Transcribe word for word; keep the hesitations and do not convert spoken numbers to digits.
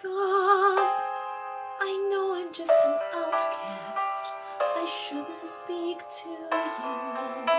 God, I know I'm just an outcast. I shouldn't speak to you.